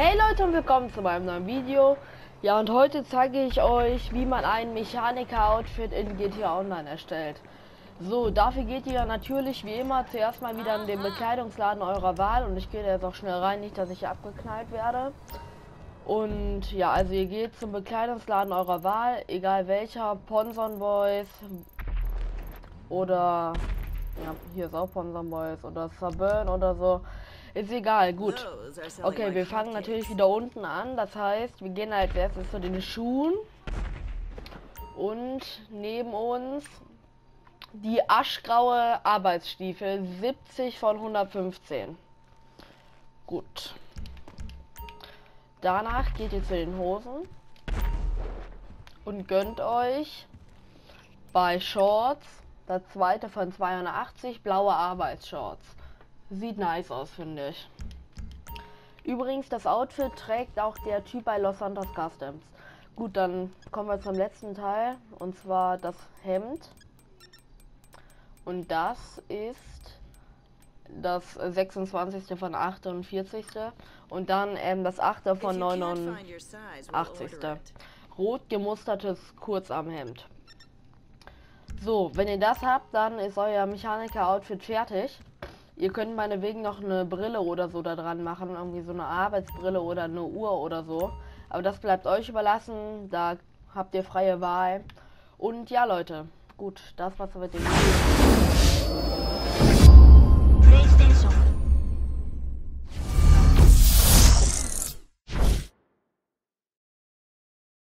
Hey Leute und willkommen zu meinem neuen Video. Ja, und heute zeige ich euch, wie man ein Mechaniker-Outfit in GTA Online erstellt. So, dafür geht ihr natürlich wie immer zuerst mal wieder in den Bekleidungsladen eurer Wahl. Und ich gehe da jetzt auch schnell rein, nicht dass ich abgeknallt werde. Und ja, also ihr geht zum Bekleidungsladen eurer Wahl, egal welcher, Ponson Boys oder ja, hier ist auch Ponson Boys oder Suburban oder so. Ist egal, gut. Okay, wir fangen natürlich wieder unten an. Das heißt, wir gehen als erstes zu den Schuhen. Und neben uns die aschgraue Arbeitsstiefel, 70 von 115. Gut. Danach geht ihr zu den Hosen. Und gönnt euch bei Shorts das zweite von 82, blaue Arbeitsshorts. Sieht nice aus, finde ich. Übrigens, das Outfit trägt auch der Typ bei Los Santos Customs. Gut, dann kommen wir zum letzten Teil. Und zwar das Hemd. Und das ist das 26. von 48. Und dann das 8. von 89. Rot gemustertes Kurzarmhemd. So, wenn ihr das habt, dann ist euer Mechaniker-Outfit fertig. Ihr könnt meinetwegen noch eine Brille oder so da dran machen, irgendwie so eine Arbeitsbrille oder eine Uhr oder so. Aber das bleibt euch überlassen, da habt ihr freie Wahl. Und ja Leute, gut, das war's mit dem Video.